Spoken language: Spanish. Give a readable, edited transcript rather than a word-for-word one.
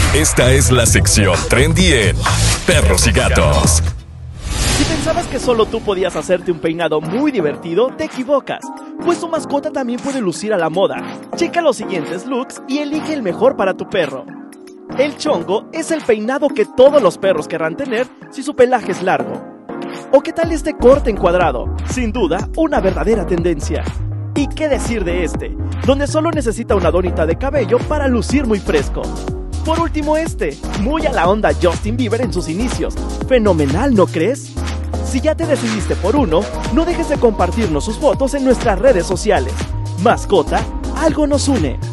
Esta es la sección trendy en Perros y Gatos. Si pensabas que solo tú podías hacerte un peinado muy divertido, te equivocas, pues tu mascota también puede lucir a la moda. Checa los siguientes looks y elige el mejor para tu perro. El chongo es el peinado que todos los perros querrán tener si su pelaje es largo. ¿O qué tal este corte encuadrado? Sin duda, una verdadera tendencia. ¿Y qué decir de este? Donde solo necesita una donita de cabello para lucir muy fresco. Por último este, muy a la onda Justin Bieber en sus inicios. Fenomenal, ¿no crees? Si ya te decidiste por uno, no dejes de compartirnos sus fotos en nuestras redes sociales. Mascota, algo nos une.